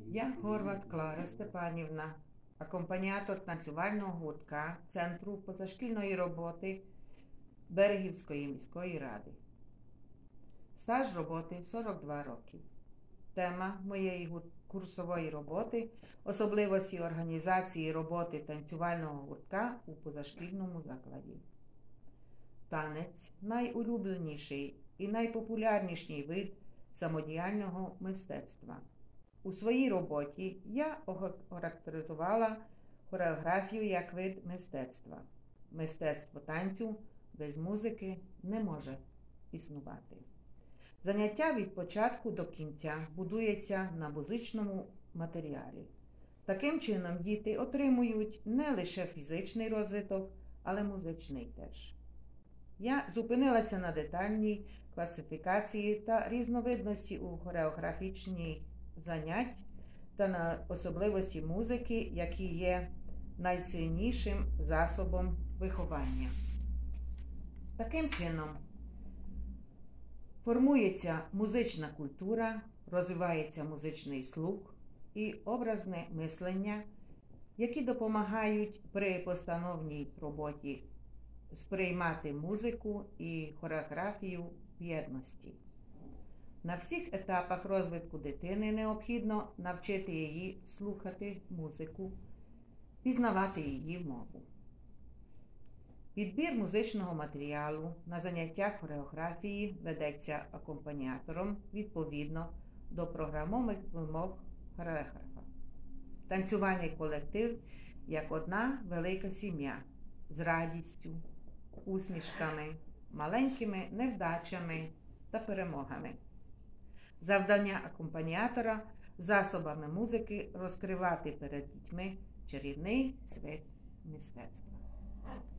Я Горват Клара Степанівна, акомпаніатор танцювального гуртка Центру позашкільної роботи Берегівської міської ради. Стаж роботи 42 роки. Тема моєї курсової роботи – особливості організації роботи танцювального гуртка у позашкільному закладі. Танець – найулюбленіший і найпопулярніший вид самодіяльного мистецтва. У своїй роботі я охарактеризувала хореографію як вид мистецтва. Мистецтво танцю без музики не може існувати. Заняття від початку до кінця будується на музичному матеріалі. Таким чином діти отримують не лише фізичний розвиток, але музичний теж. Я зупинилася на детальній класифікації та різновидності у хореографічній занять та на особливості музики, які є найсильнішим засобом виховання. Таким чином, формується музична культура, розвивається музичний слух і образне мислення, які допомагають при постановній роботі сприймати музику і хореографію в єдності. На всіх етапах розвитку дитини необхідно навчити її слухати музику, пізнавати її мову. Підбір музичного матеріалу на заняттях хореографії ведеться акомпаніатором відповідно до програмових вимог хореографа. Танцювальний колектив як одна велика сім'я з радістю, усмішками, маленькими невдачами та перемогами. Завдання акомпаніатора засобами музики розкривати перед дітьми чарівний світ мистецтва.